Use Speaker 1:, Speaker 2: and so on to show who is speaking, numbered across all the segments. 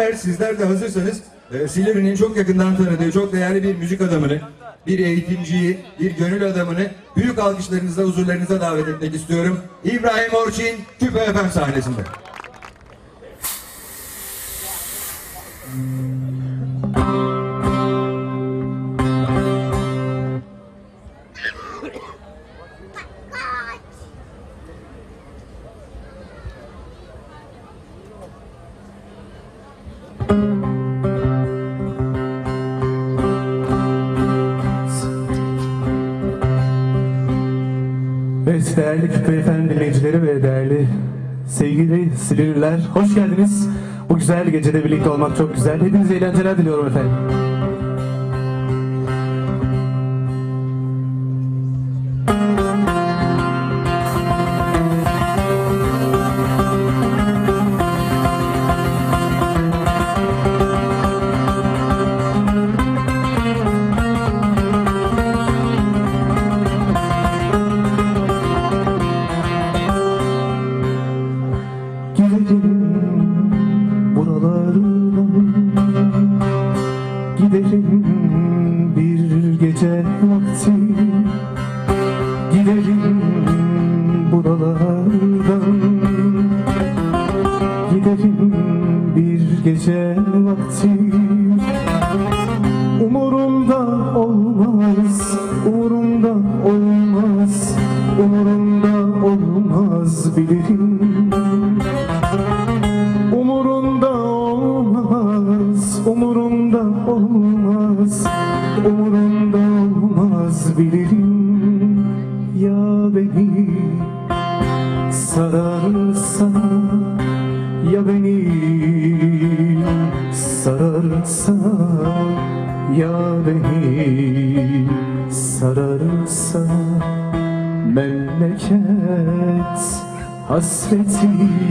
Speaker 1: Eğer sizler de hazırsanız Silivri'nin çok yakından tanıdığı çok değerli bir müzik adamını, bir eğitimciyi, bir gönül adamını büyük alkışlarınızla huzurlarınıza davet etmek istiyorum. İbrahim Orçin, Küpe FM sahnesinde.
Speaker 2: Evet, değerli Küpe FM dinleyicileri ve değerli sevgili Silivriler, hoş geldiniz. Bu güzel gecede birlikte olmak çok güzel. Hepinize eğlenceler diliyorum efendim. Giderim bir gece vakti, giderim buralardan, giderim bir gece vakti. Umurumda olmaz, umurumda olmaz, umurumda olmaz bilirim. Umurumda olmaz, umurumda olmaz, umurumda olmaz bilirim. Ya beni sararsa, ya beni sararsa, ya beni sararsa, memleket hasreti.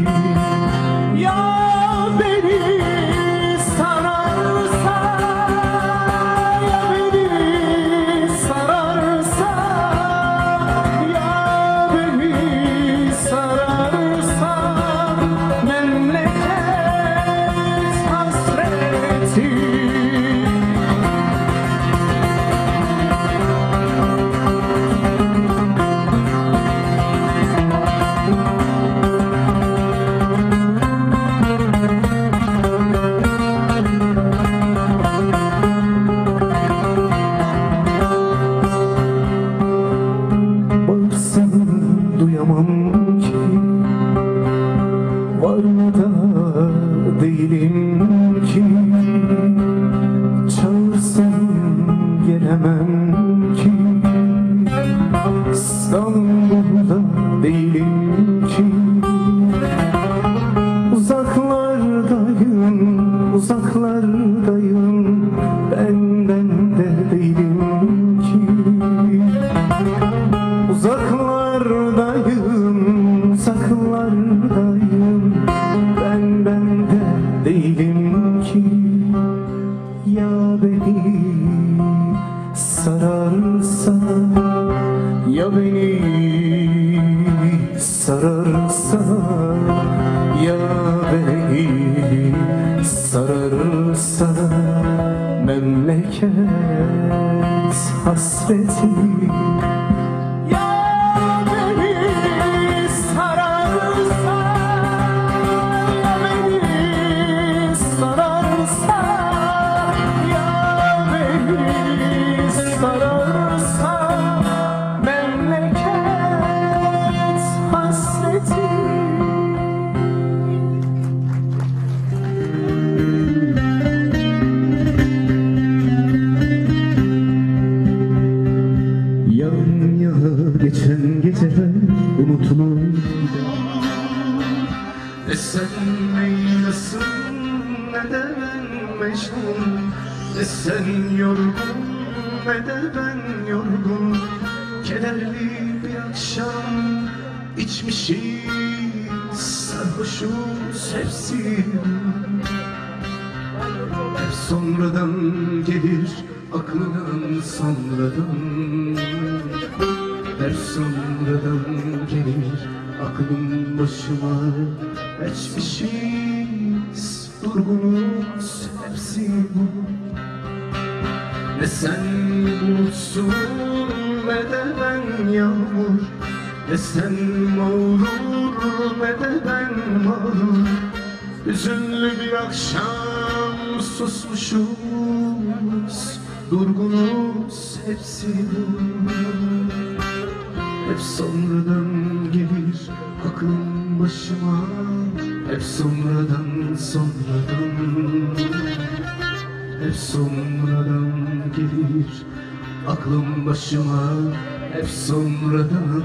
Speaker 2: Ya beni sararsa, ya beni sararsa, ya beni sararsa, memleket hasreti. Duyamam ki, varmada değilim ki, çağırsam gelemem ki, İstanbul'da değilim ki, uzaklardayım, uzaklardayım, benden de değilim ki, uzaklardayım, uzaklardayım, benden de değilim ki. Ya beni sararsa, ya beni sararsa, ya beni sararsa, memleket hasreti. Geçen geceler unutulur. Ne sen meylasın, ne de ben mecnun, ne sen yorgun, ne de ben yorgun. Kederli bir akşam içmişiz, sarhoşuz hepsi. Hep sonradan gelir aklından sonradan, hep sonradan gelir aklım başıma. Geçmişiz durgunuz hepsi bu. Ne sen bulutsun ne de ben yağmur, ne sen mağrur ne de ben mağrur. Hüzünlü bir akşam susmuşuz, durgunuz hepsi bu. Hep sonradan gelir aklım başıma, hep sonradan hep sonradan gelir aklım başıma, hep sonradan.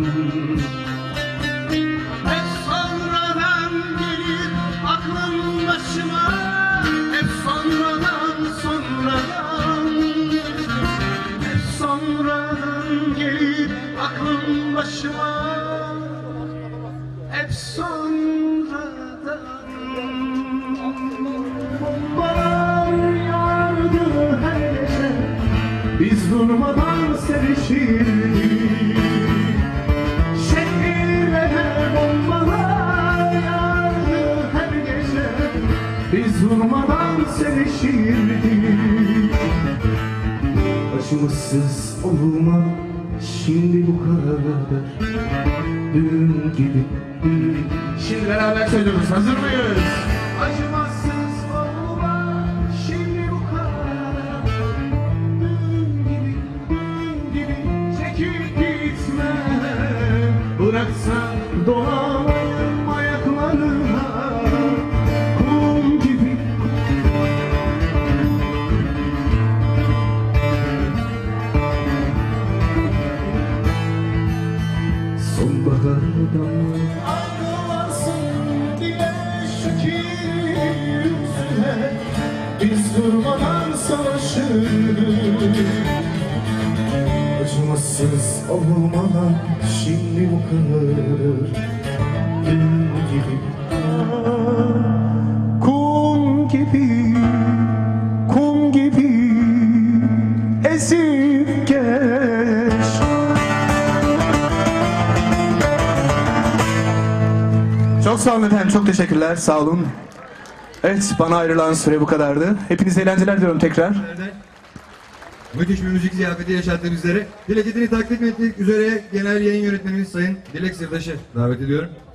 Speaker 2: Hep sonradan gelir aklım başıma, hep sonradan hep sonradan gelir aklım başıma, hep sonradan. Bombalar yağardı her gece, biz durmadan sevişirdik. Şehirlere bombalar yağardı her gece, biz durmadan sevişirdik. Acımasız olma şimdi bu kadar, dün gibi. Şimdi beraber söylüyoruz, hazır mıyız? Acımasız olma şimdi bu kadar, dün gibi çekip gitme. Bıraksan dolanayım ayaklarına, kum gibi. Sonbahardan ayrılansın diye şu ki yüzüne, biz durmadan savaşırdık. Acımasız olmadan şimdi bu kadar, dün gibi. Kum gibi ezip geç. Çok sağ olun efendim, çok teşekkürler, sağ olun. Evet, bana ayrılan süre bu kadardı. Hepinize eğlenceler diliyorum tekrar.
Speaker 1: Müthiş bir müzik ziyafeti yaşattı bizlere. Dilek takdim etmek üzere genel yayın yönetmenimiz Sayın Dilek Sırdaş'ı davet ediyorum.